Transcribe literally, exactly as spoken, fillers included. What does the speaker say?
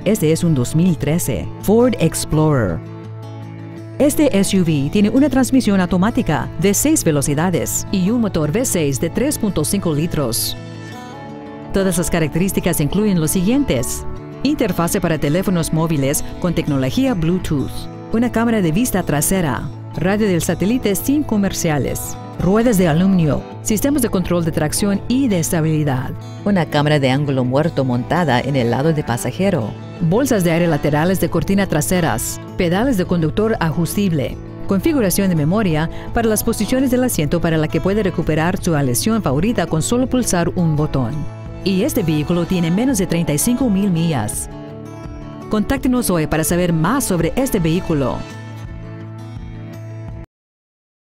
Este es un dos mil trece Ford Explorer. Este S U V tiene una transmisión automática de seis velocidades y un motor V seis de tres punto cinco litros. Todas las características incluyen los siguientes: interfase para teléfonos móviles con tecnología Bluetooth, una cámara de vista trasera, radio del satélite sin comerciales, ruedas de aluminio, sistemas de control de tracción y de estabilidad, una cámara de ángulo muerto montada en el lado de pasajero, bolsas de aire laterales de cortina traseras, pedales de conductor ajustible, configuración de memoria para las posiciones del asiento para la que puede recuperar su aleación favorita con solo pulsar un botón. Y este vehículo tiene menos de treinta y cinco mil millas. Contáctenos hoy para saber más sobre este vehículo.